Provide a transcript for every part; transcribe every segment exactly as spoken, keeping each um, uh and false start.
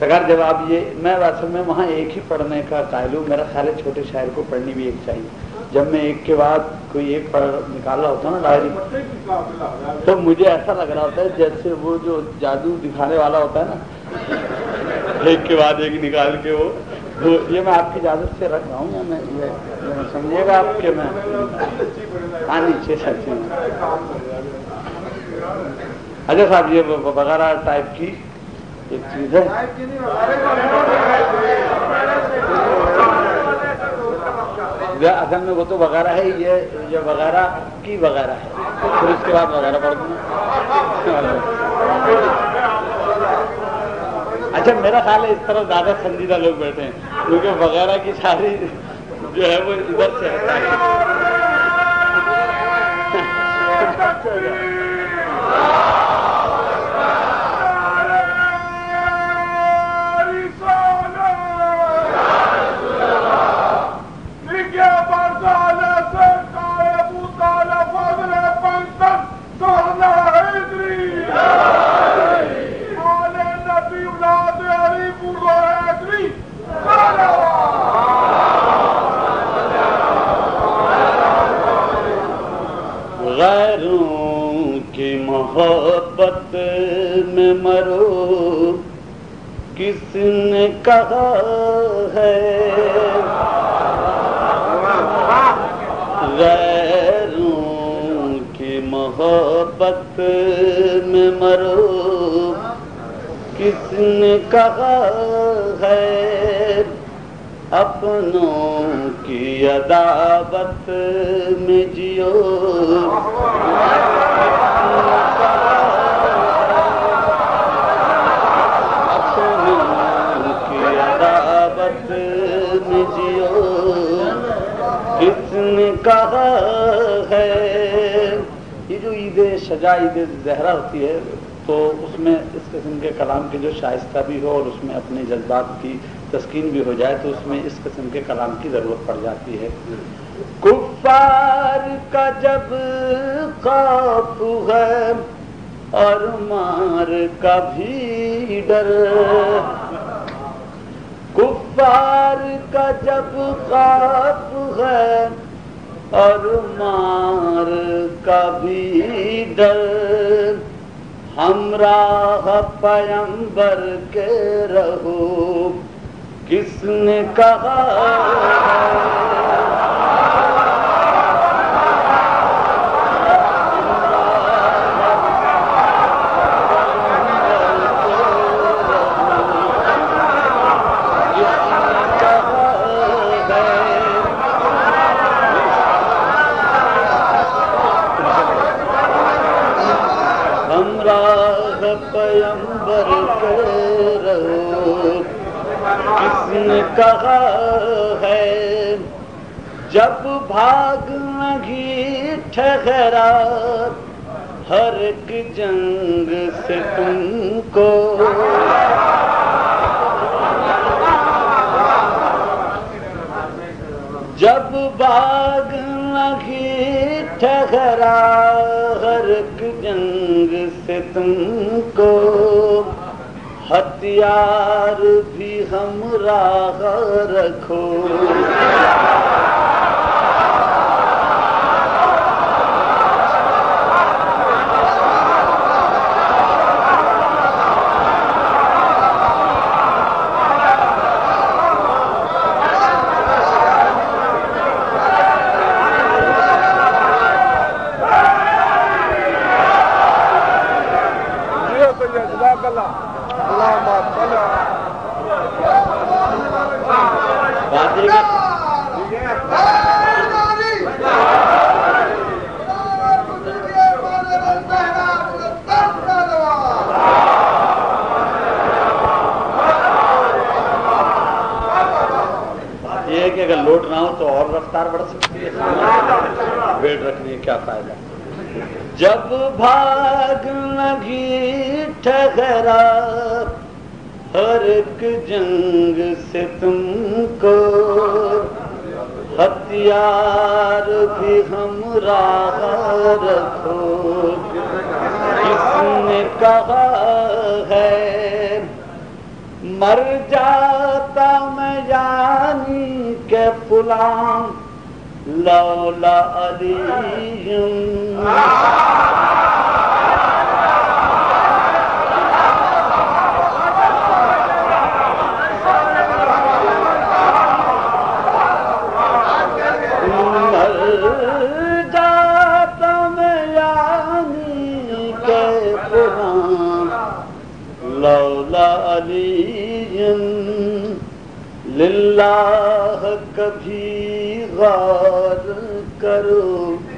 سرکار جب آپ یہ میں اصل میں وہاں ایک ہی پڑھنے کا قائل ہوں، میرا خیال ہے چھوٹے شاعر کو پڑھنی بھی ایک چاہیے. جب میں ایک کے بعد کوئی ایک پڑھ نکال رہا ہوتا نا ڈائری، تو مجھے ایسا لگ رہا ہوتا ہے جیسے وہ جو جادو دکھانے والا ہوتا ہے نا، ایک کے بعد ایک نکال کے وہ وہ یہ میں آپ کی اجازت سے رکھ رہا ہوں، یا میں سمجھیے گا آپ کہ میں ہاں نیچے سچی. اچھا صاحب یہ وغیرہ ٹائپ کی ایک چیز ہے. اصل میں وہ تو وغیرہ ہے، یہ یہ وغیرہ کی وغیرہ ہے، پھر اس کے بعد وغیرہ پڑھ دوں. اچھا میرا خیال ہے اس طرح زیادہ سنجیدہ لوگ بیٹھے ہیں، کیونکہ وغیرہ کی ساری جو ہے وہ ادھر سے آتا ہے. غیروں کی محبت میں مرو کس نے کہا ہے، غیروں کی محبت میں مرو کس نے کہا ہے، اپنوں کی عداوت میں جیو اپنوں کی عداوت میں جیو کس نے کہا ہے. یہ جو عید شجاع عید زہرا ہوتی ہے تو اس میں اس قسم کے کلام کی جو شائستہ بھی ہو اور اس میں اپنے جذبات کی تسکین بھی ہو جائے تو اس میں اس قسم کے کلام کی ضرورت پڑ جاتی ہے. کفار کا جب خوف ہے اور مار کا بھی ڈر، کفار کا جب خوف ہے اور مار کا بھی ڈر، ہمراہ پیمبر کے رہو کس نے کہا پیمبر کے رہو کس نے کہا ہے، جب بھاگ نہیں ٹھہرا ہر ایک جنگ سے تم کو، جب بھاگ نہیں ٹھہرا ہر ایک جنگ سے تم کو، ہتھیار بھی ہمراہ رکھو بڑھ سکتی ہے، ویٹ رکھنے کیا فائدہ. جب بھاگ نہیں ٹھہرا ہر ایک جنگ سے تم کو، ہتھیار بھی ہمراہ رکھو کس نے کہا ہے، مر جاتا میں یعنی کہ فلاں لولا علی لولا علی للہ کبھی غور کرو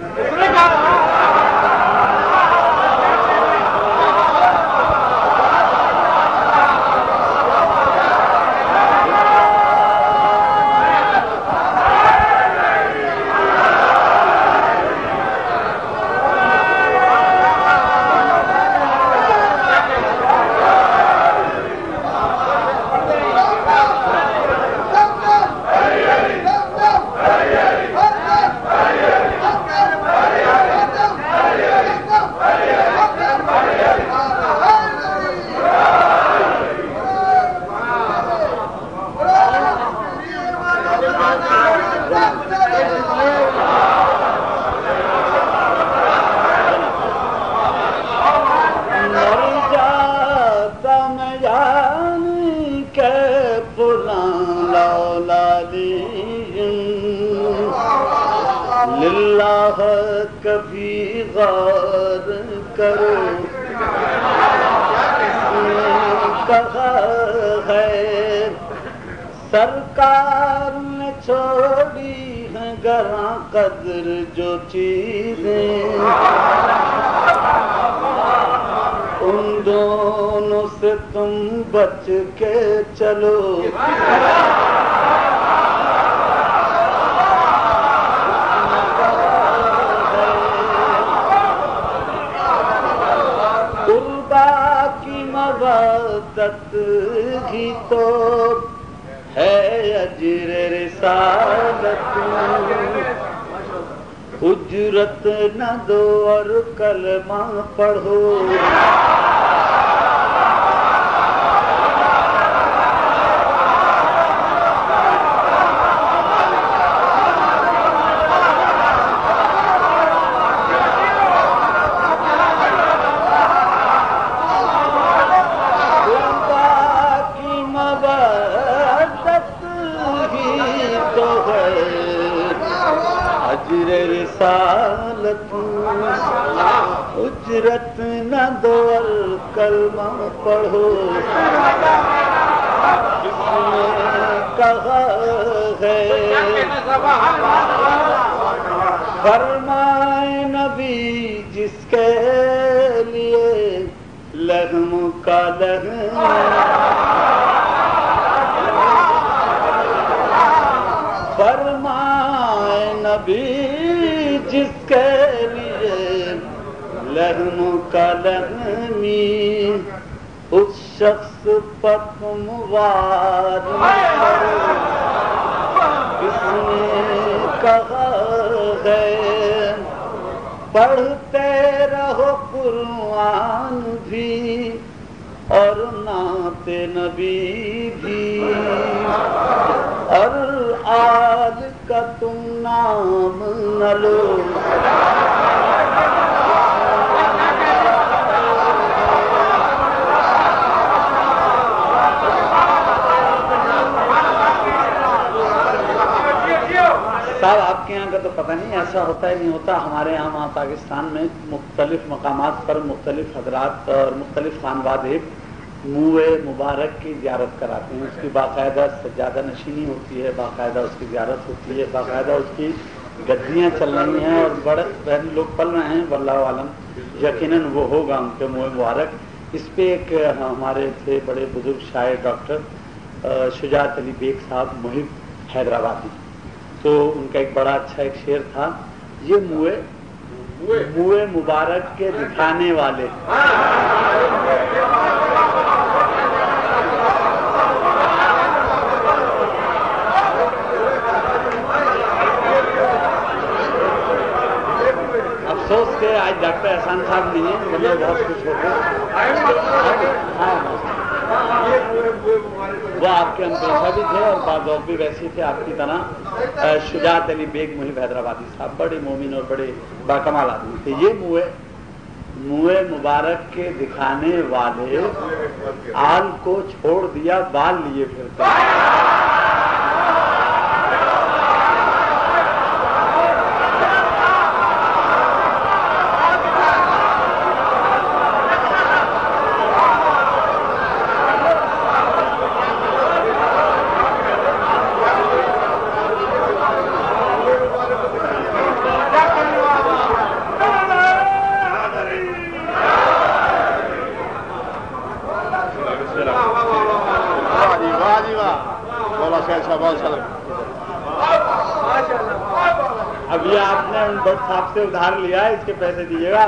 للہ کبھی غور کرو کہا ہے سرکار نے چھوڑی ہیں گراں قدر جو چیزیں ان دونوں سے تم بچ کے چلو مودت ہی تو ہے اجر رسالت اجرت نہ دو اور کلمہ پڑھو رسالت اجرت نہ دو اور کلمہ پڑھو جس نے کہا ہے فرمائے نبی جس کے لیے لحم کا لحم فرمائے نبی جس کے لیے لحم کا لحمی اس شخص پر تم وار کس نے کہا ہے پڑھتے رہو قرآن بھی اور نعت نبی بھی اور آل کا تم نام نہ لو صاحب آپ کے یہاں کا تو پتہ نہیں ایسا ہوتا ہے نہیں ہوتا ہمارے یہاں وہاں پاکستان میں مختلف مقامات پر مختلف حضرات اور مختلف خانواد ایک موئے مبارک کی زیارت کراتے ہیں اس کی باقاعدہ سجادہ نشینی ہوتی ہے باقاعدہ اس کی زیارت ہوتی ہے باقاعدہ اس کی گدیاں چل رہی ہیں اور بڑے بہن لوگ پل رہے ہیں واللہ عالم یقیناً وہ ہوگا ان کے موئے مبارک اس پہ ایک ہمارے تھے بڑے بزرگ شاعر ڈاکٹر شجاعت علی بیگ صاحب محب حیدرآبادی تو ان کا ایک بڑا اچھا ایک شعر تھا یہ موئے موئے مبارک کے دکھانے والے افسوس کہ آج ڈاکٹر احسان صاحب نہیں ہیں مجھے بہت خوش ہو گئے आपके हम पेशा भी थे और बाज़ौक़ भी वैसे थे आपकी तरह। शुजात अली बेग मुहिब हैदराबादी साहब बड़े मोमिन और बड़े बाकमाल आदमी थे। ये मुए मुए मुबारक के दिखाने वाले आल को छोड़ दिया, बाल लिए फिरते हैं। अब ये आपने उन भट्ट साहब से उधार लिया है, इसके पैसे दीजिएगा।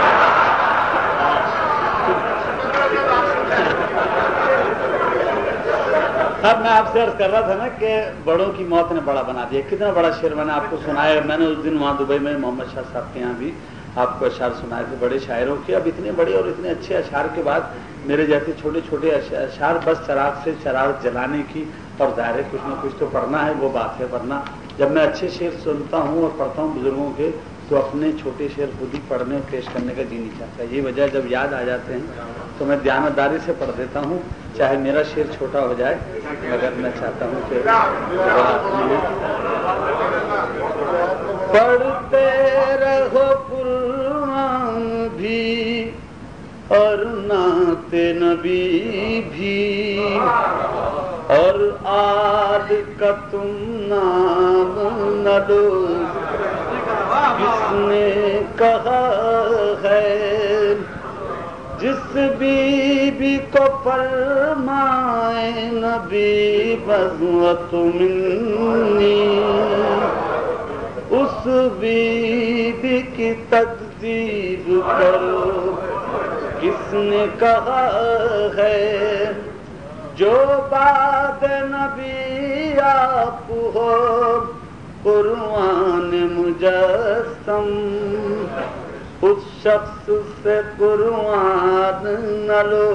अब मैं आपसे अर्ज कर रहा था ना कि बड़ों की मौत ने बड़ा बना दिया। कितना बड़ा शेर मैंने आपको सुनाया। मैंने उस दिन वहाँ दुबई में मोहम्मद शाह साहब के यहाँ भी आपको अशार सुनाए थे, बड़े शायरों के। अब इतने बड़े और इतने अच्छे अशार के बाद मेरे जैसे छोटे छोटे अशार बस चराग से चराग जलाने की, और ज़ाहिर है कुछ ना कुछ तो पढ़ना है, वो बात है। वरना जब मैं अच्छे शेर सुनता हूँ और पढ़ता हूँ बुजुर्गों के, तो अपने छोटे शेर खुद ही पढ़ने और पेश करने का जी नहीं चाहता। ये वजह जब याद आ जाते हैं तो मैं दयानतदारी से पढ़ देता हूँ, चाहे मेरा शेर छोटा हो जाए, मगर मैं चाहता हूँ कि पढ़ते रहो कुरान भी और नाते नबी भी, और आद का तुम नाम न लो, किसने कहा है। जिस बीबी को फरमाए नबी बज़्वत मिन्नी, उस बीबी की तकदीर करो, किसने कहा है। जो बाद नबी आप हो कुरान मुजस्सम, उस शख्स से कुरान न लो,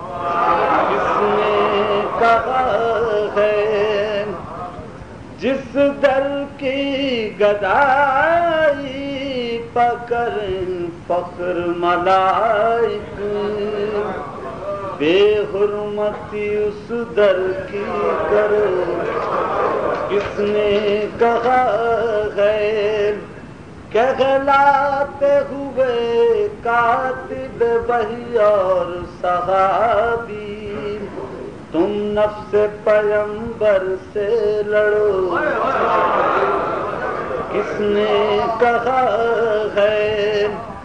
किसने कहा है। जिस दर की गदाई पकड़ फख्र मलाइक, बेहुरमती उस दर की करो, किसने कहा है। कहलाते हुए कातिब वही और सहाबी, तुम नफ्स पैगंबर से लड़ो, किसने कहा है।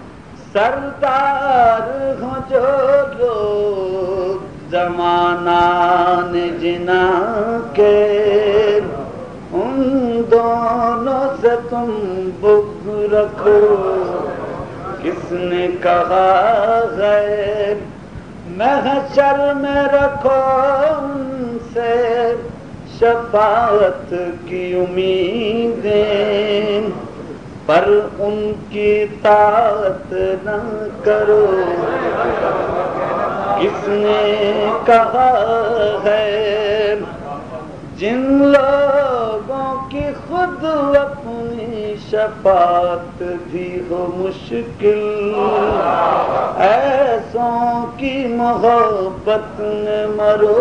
सरदार हो जो लोग जमाना ने जिना के, उन दोनों से तुम बुग़्ज़ रखो, किसने कहा है। महशर में रखो उनसे शफाअत की उम्मीदें, पर उनकी ताअत न करो, किसने कहा है। जिन लोगों की खुद अपनी शफाअत भी हो मुश्किल, ऐसों की मोहब्बत में मरो,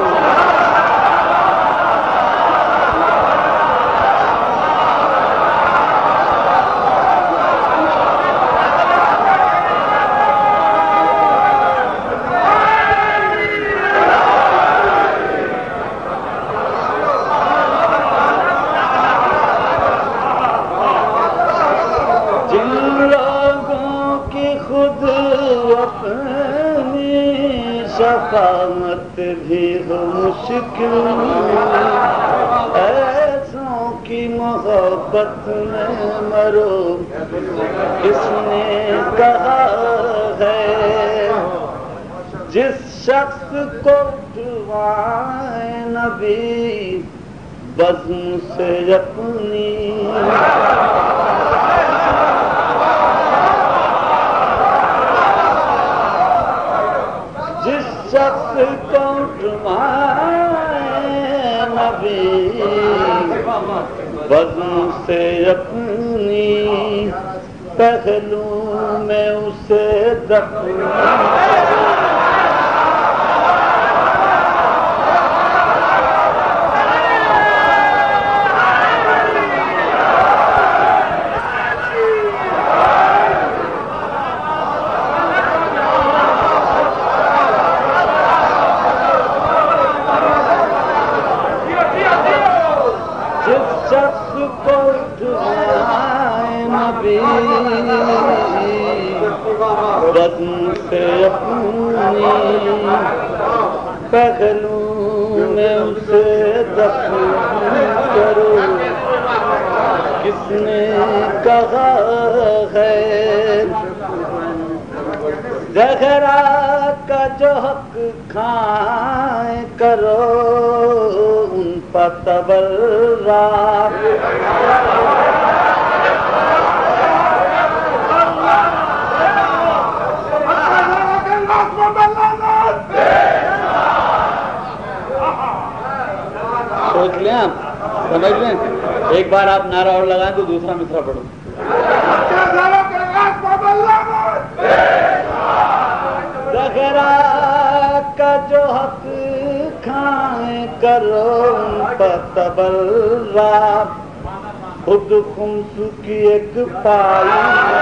शफाअत भी हो मुश्किल, ऐसों की मोहब्बत में मरो, किसने कहा है। जिस शख्स को उठवाए नबी बज़्म से अपनी, शख्स को उठवाए نبی وزن سے اپنی پہلو میں اسے دفن وزن سے اپنی پہلو میں اسے دفن کرو کس نے کہا ہے زہرا کا جو حق کھائیں کرو ان پر تبرہ سوچ لیں آپ سمجھ لیں ایک بار آپ نعرہ اور لگائیں تو دوسرا مصرع پڑھو زہرا کا جو حق کھائیں کرو ان پر تبرہ خود خمس کی ایک پائی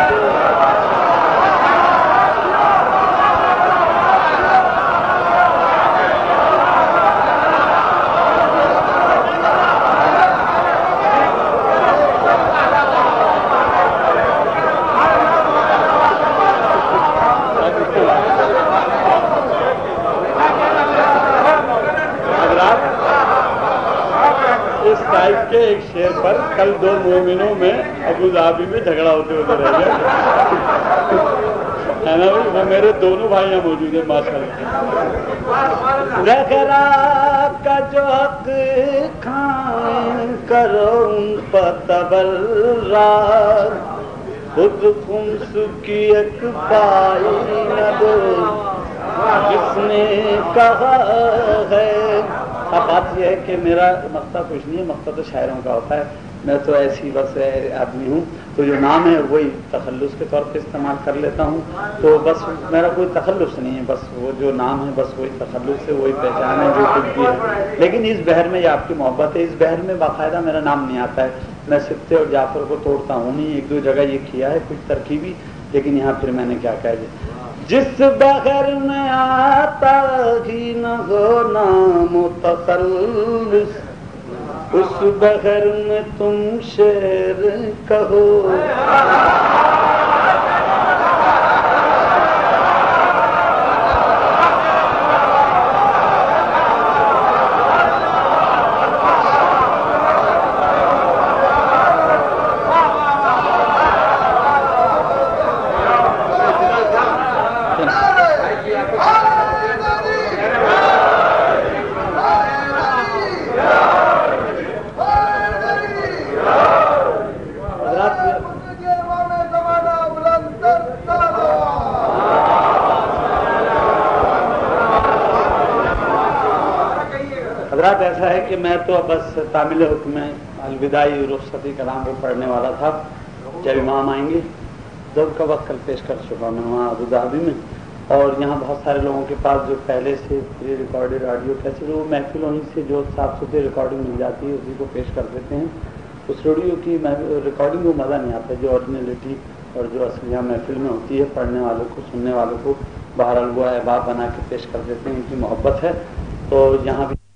کے ایک شعر پر کل دو مومنوں میں ابو ظبی میں جھگڑا ہوتے ہوتے رہ گیا ہے نا بھائی وہ میرے دونوں بھائیاں موجود ہیں ماشاء اللہ زہرا کا جو حق کھائیں کرو ان پر تبرہ خود خمس کی ایک پائی نہ دو جس نے کہا ہے اب بات یہ ہے کہ میرا مقصد کچھ نہیں ہے مقصد تو شاعروں کا ہوتا ہے میں تو ایسی بس آدمی ہوں تو جو نام ہے وہی تخلص کے طور پہ استعمال کر لیتا ہوں تو بس میرا کوئی تخلص نہیں ہے بس وہ جو نام ہے بس وہی تخلص ہے وہی پہچان ہے جو کچھ بھی ہے لیکن اس بحر میں یہ آپ کی محبت ہے اس بحر میں باقاعدہ میرا نام نہیں آتا ہے میں سبتے اور جعفر کو توڑتا ہوں نہیں ایک دو جگہ یہ کیا ہے کچھ ترکیبی لیکن یہاں پھر میں نے کیا کہہ دیا جس بغیر میں آتا ہی نہ ہو نام تخلص اس بغیر میں تم شعر کہو حضرات ایسا ہے کہ میں تو بس تعمیل حکم الوداعی رخصتی کلام کو پڑھنے والا تھا جب امام آئیں گے دور کا وقت کل پیش کر چکا میں وہاں ابو ظبی میں اور یہاں بہت سارے لوگوں کے پاس جو پہلے سے پری ریکارڈڈ آڈیو کیسے وہ محفل ہونے سے جو صاف ستھری ریکارڈنگ مل جاتی ہے اسی کو پیش کر دیتے ہیں اس ریڈیو کی ریکارڈنگ کو مزہ نہیں آتا جو اوریجنلٹی اور جو اصلیہ محفل میں ہوتی ہے پڑھنے والوں کو سننے والوں کو بہرحال وہ احباب بنا کے پیش کر دیتے ہیں ان کی محبت ہے تو یہاں بھی